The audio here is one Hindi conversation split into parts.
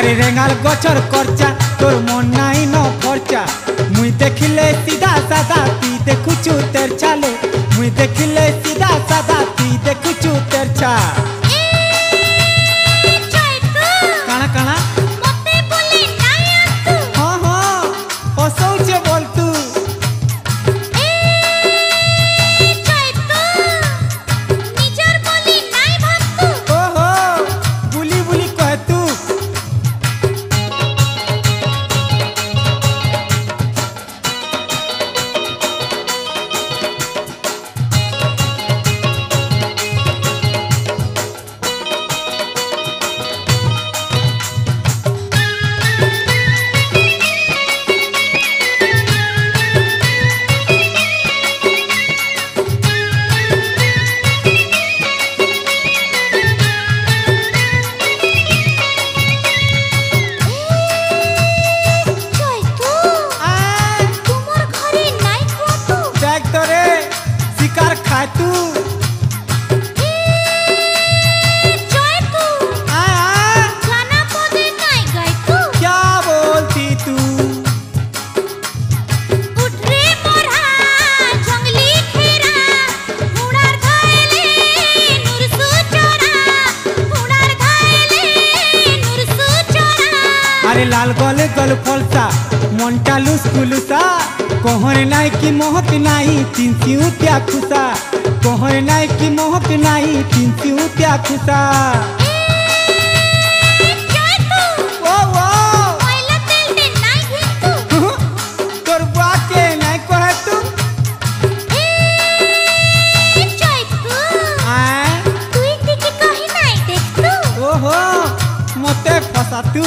আরে রেঙ্গাল গছর করচা তোর মন নাই ন খরচা মুই দেখিলে সিধা সাদা তুই দেখুছু তের চালে মুই দেখিলে সিধা সাদা তুই দেখুছু তের ছা কানা কানা हाँ हाँ पसौचे बोल तू ओहो बुली बुली कह तू तू क्या बोलती तू उठ रे मोरा जंगली खेरा हुड़ार घायले नुरसु चोरा हुड़ार घायले नुरसु चोरा अरे लाल गल गल फलसा मनटा लुस कुलुसा कहर नाई की मोहक नाई तीन सिउत्या खुसा कहर नाई की मोहक नाई तीन सिउत्या खुसा ओ ओ ओइला तेल दे नाई घितू तोर बुआ के नाई कहे तू चैतू आय तुई दिके कहि नाई देखतू ओहो मते फसा तू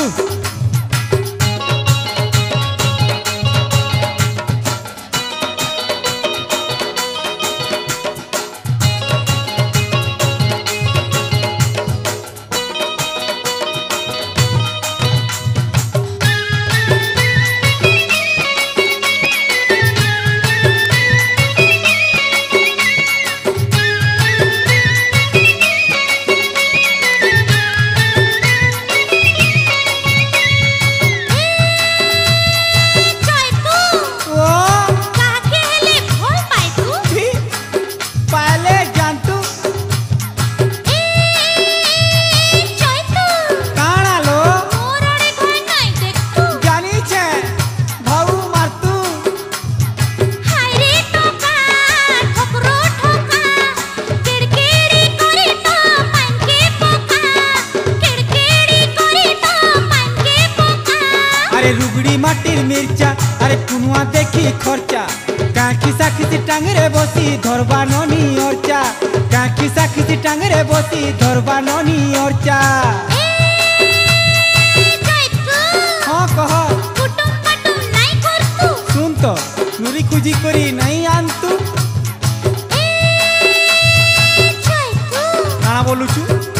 अरे रुगड़ी माटिर मिर्चा अरे कुनुआ देखी खर्चा काकी साखी टांगरे बसी धरबा ननी औरचा काकी साखी टांगरे बसी धरबा ननी औरचा हाँ कह सुन तो नुरी खुजी करी नहीं आन तू ना बोलू छू